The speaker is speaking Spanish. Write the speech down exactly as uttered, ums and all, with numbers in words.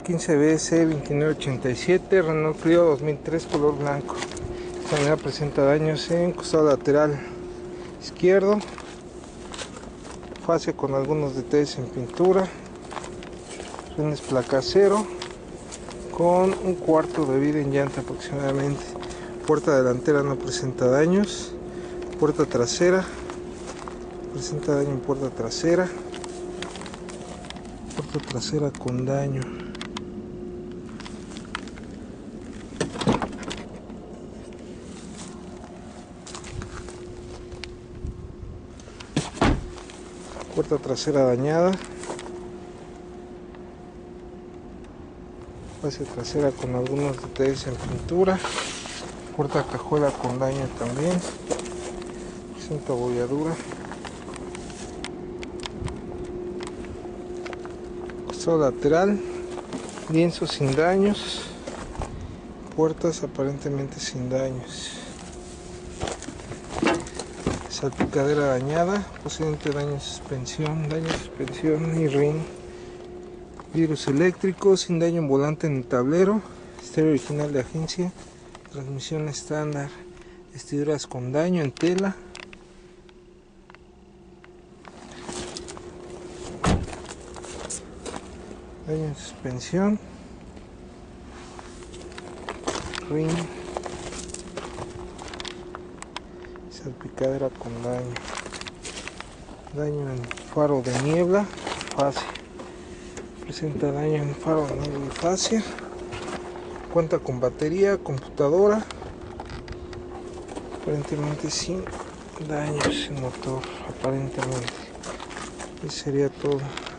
quince B C veintinueve ochenta y siete, Renault Clio dos mil tres, color blanco. Esta unidad presenta daños en costado lateral izquierdo, fascia con algunos detalles en pintura, frenos placa cero, con un cuarto de vida en llanta aproximadamente. Puerta delantera no presenta daños, puerta trasera presenta daño en puerta trasera, puerta trasera con daño. Puerta trasera dañada, fascia trasera con algunos detalles en pintura, puerta cajuela con daño también, presenta bolladura, costado lateral, lienzo sin daños, puertas aparentemente sin daños. Salpicadera dañada, posiblemente daño en suspensión, daño en suspensión y ring. Vidrios eléctricos, sin daño en volante en el tablero, estéreo original de agencia, transmisión estándar, vestiduras con daño en tela. Daño en suspensión, ring. Salpicadera con daño, daño en faro de niebla, fascia, presenta daño en faro de niebla y fascia, cuenta con batería, computadora, aparentemente sin daños en motor, aparentemente. Y sería todo.